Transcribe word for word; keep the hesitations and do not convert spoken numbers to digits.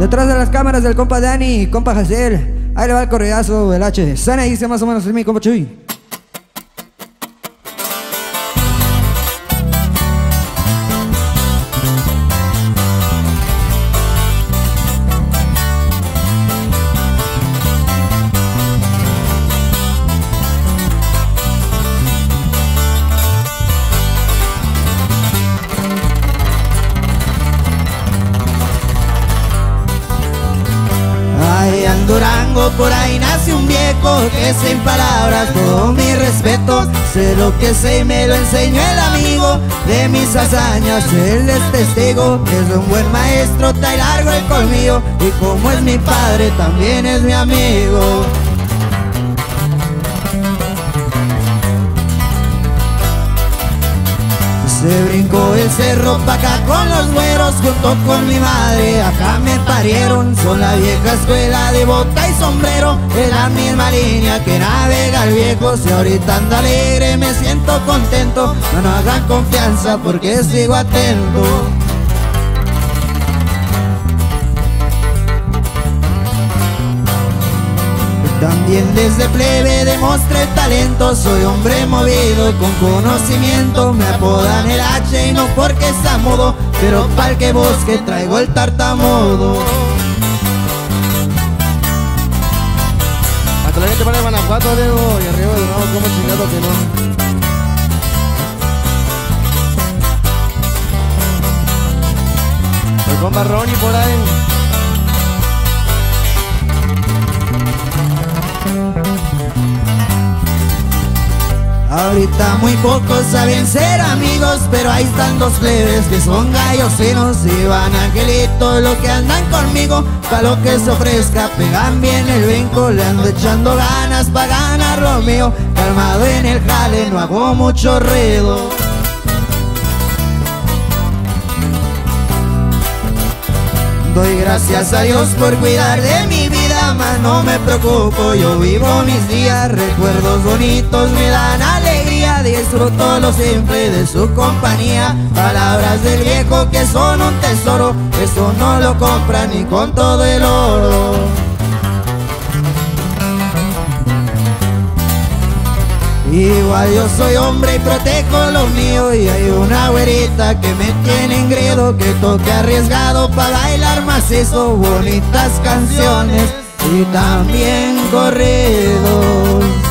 Detrás de las cámaras del compa Dani, compa Hazel. Ahí le va el correazo del H. Sana y dice más o menos así mi compa Chuy. Allá en Durango por ahí nace un viejo que sin palabras todo mi respeto. Sé lo que sé y me lo enseñó el amigo de mis hazañas, él es testigo. Es un buen maestro, trae largo el colmillo y como es mi padre también es mi amigo. Se brincó el cerro pa' acá con los güeros junto con mi madre, acá me parieron. Son la vieja escuela de bota y sombrero, es la misma línea que navega el viejo. Si ahorita ando alegre me siento contento, no nos hagan confianza porque sigo atento. También desde plebe demostré talento, soy hombre movido con conocimiento. Me apodan el H y no porque está mudo, pero pa'l que busque traigo el tartamudo. Hasta la gente para el Guanajuato, Diego, y arriba de nuevo, como chingado que no. El compa Ronnie por ahí. Ahorita muy pocos saben ser amigos, pero ahí están dos plebes que son gallos finos. Y van angelitos los que andan conmigo, pa' lo que se ofrezca pegan bien el brinco. Le ando echando ganas pa' ganar lo mío, calmado en el jale, no hago mucho ruido. Doy gracias a Dios por cuidar de mi vida, mas no me preocupo, yo vivo mis días. Recuerdos bonitos me dan alegría, disfruto lo simple de su compañía. Palabras del viejo que son un tesoro, eso no lo compran ni con todo el oro. Igual yo soy hombre y protejo lo mío, y hay una güerita que me tiene engreído, que toque arriesgado pa' bailar macizo, bonitas canciones y también corridos.